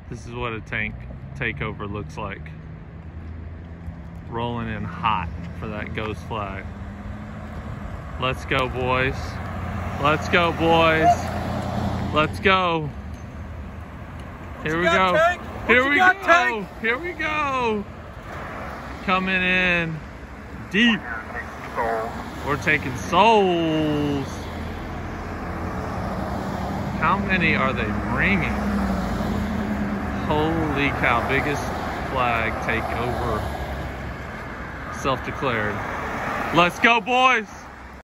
This is what a tank takeover looks like. Rolling in hot for that ghost flag. Let's go, boys. Let's go, boys. Let's go. Here we go. Here we go. Here we go. Coming in deep. We're taking souls. How many are they bringing? Holy cow, biggest flag takeover. Self-declared. Let's go, boys.